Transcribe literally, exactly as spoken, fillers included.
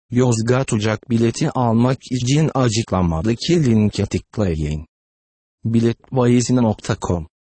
Yozgat uçak bileti almak için açıklamadaki linke tıklayın. bilet valizi nokta com